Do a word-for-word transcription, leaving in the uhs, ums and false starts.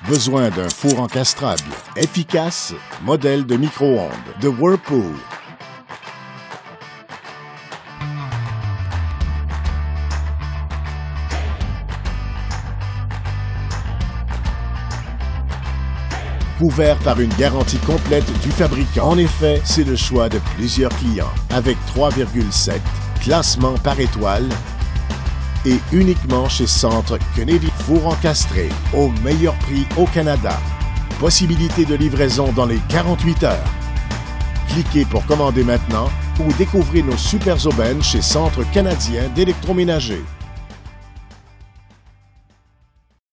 Besoin d'un four encastrable, efficace, modèle de micro-ondes, de Whirlpool. Couvert par une garantie complète du fabricant. En effet, c'est le choix de plusieurs clients. Avec trois virgule sept classements par étoile et uniquement chez Centre Kennedy. Four encastré au meilleur prix au Canada. Possibilité de livraison dans les quarante-huit heures. Cliquez pour commander maintenant ou découvrez nos super aubaines chez Centre canadien d'électroménager.